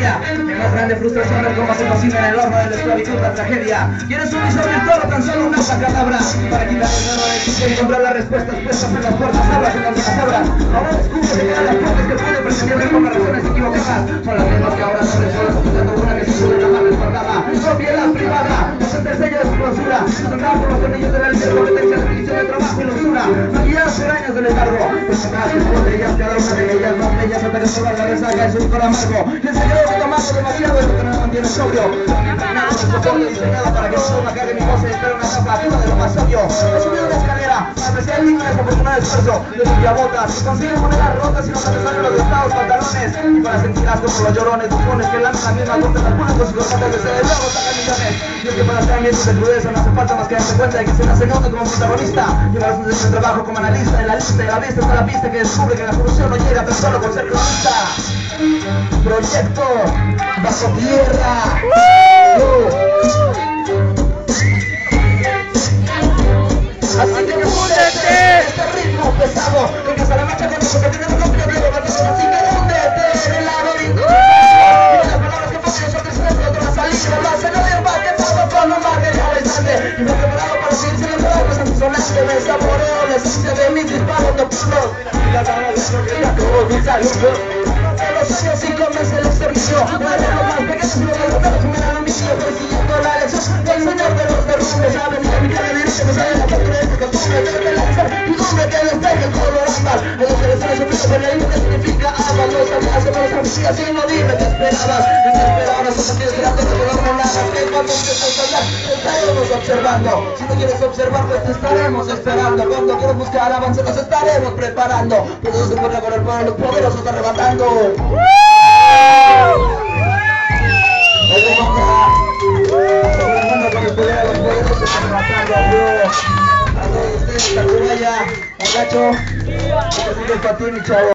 tragedia. Mi más grande frustración es cómo se cocina en el horno de la esclavitud la tragedia. ¿Quieres un visor virtual o tan solo una sacadabra? Para quitar el error existe encontrar las respuestas puestas en las puertas, abras en las que abras. Ahora descubre que quedan las puertas que puede pretender por las razones equivocadas. Son las mismas que ahora se resuelven quitando una que se sube la mano espartada. Propiedad privada, es el sello de su clausura. Sonaba por los tornillos de la ley de competencia, definición de trabajo y usura. Maquilladas por años de letargo. Personajes de ellas, cada una de ellas más bellas, hasta que sola la resaca en su licor amargo. Y se quedó tomando demasiado es lo que no me mantiene sobrio. Diseñado para que no cargue mi voz y espera una tapa activa de lo más obvio. He subido una escalera para apreciar el digno de desafortunado esfuerzo de sus botas que consiguen monedas rotas y no se salen los destados pantalones y para sentir asco por los llorones bufones que lanzan la misma contra las puras con sus corbatas de sede luego sacan millones. Y es que para estar miembros de crudeza no hace falta más que darse cuenta de que se nace uno como protagonista y para hacer trabajo como analista en la lista y la vista está la pista que descubre que la solución no llega tan solo por ser cronista. Proyecto bajo tierra. Así que húndete este ritmo pesado, porque hasta la marcha con eso que tenemos los primeros partidos, así que húndete en el laberinto. Y las palabras que ponen nosotros dentro de la salida, lo hacen de empate, todo con un material instante. Y me he preparado para seguir sin el pues antisonante, me saboreo la esencia de mis disparos nocturnos. Y las palabras que ya como dulzar los años y comienza el exterminio. Una de los más pequeños y los más que me dan mi tío, persiguiendo la lección del señor de los derrumbes. Ya venía mi cara derecha, me sale la factura de esta costumbre, de la incertidumbre que despegue el color ámbar. Hay dos selecciones opuestas, pero el que significa ambas. No sabías que no las amistades y no dime qué esperabas. En qué esperabas, no sabías esperando que no logro nada. Que cuando empieces a hablar, te estaremos observando. Si no quieres observar, pues te estaremos esperando. Cuando quieras buscar avance, nos estaremos preparando. Pero no se puede con el pueblo, los poderosos arrebatando. Agacho, para ti, mi chavo.